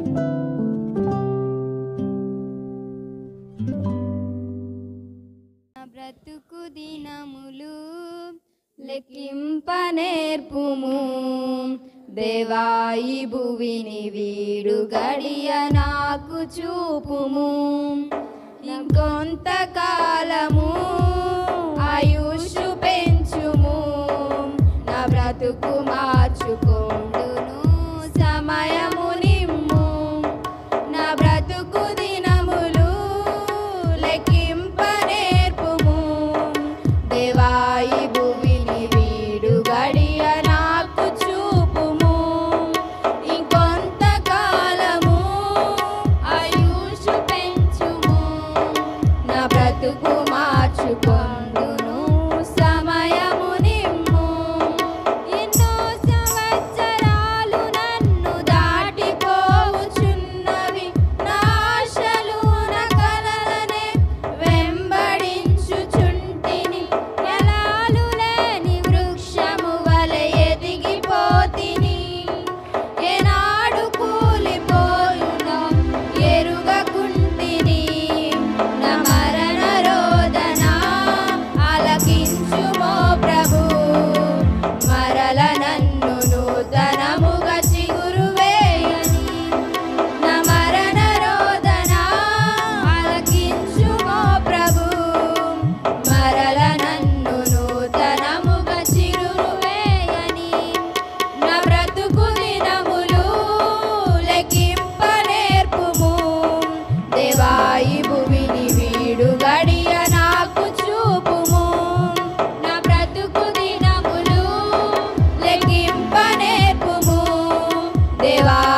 బ్రతుకు దినములు లెక్కింపనేర్పుము దేవా, ఈ భువిని వీడు గడియ నాకు చూపుము. ఇంకొంతకాలము ఆయుష్ పెంచుము, నా బ్రతుకు మార్చుకొందును సమయము నిమ్ము. నా బ్రతుకు దినములు లెక్కింపనేర్పుము దేవా, ఈ భువిని వీడు గడియ నాకు చూపుము. ఇంకొంతకాలము ఆయుష్ పెంచుము, నా బ్రతుకు మార్చుకొందును సమయము నిమ్ము. ఎన్నో సంవత్సరాలు నన్ను దాటిపోవుచున్నవి, నా ఆశలు నా కలలనే వెంబడించుచుంటిని. ఎలాలు లేని వృక్షము వలె ఎదిగిపోతిని, ఏనాడు కూలిపోయునో ఎరుగకుంటిని. నా మరణ రోదన ఆలకించుమో ప్రభు, మరల నన్ను నూతనముగా చిగురు వేయని. నా మరణ రోదన ఆలకించుమో ప్రభు, మరల నన్ను నూతనముగా చిగురు వేయని. నా బ్రతుకు దినములు లెక్కింపనేర్పుము దేవా, ఈ భువిని వీడు గడియ నాకు చూపుము. నా బ్రతుకు దినములు లెక్కింపనేర్పుము దేవా,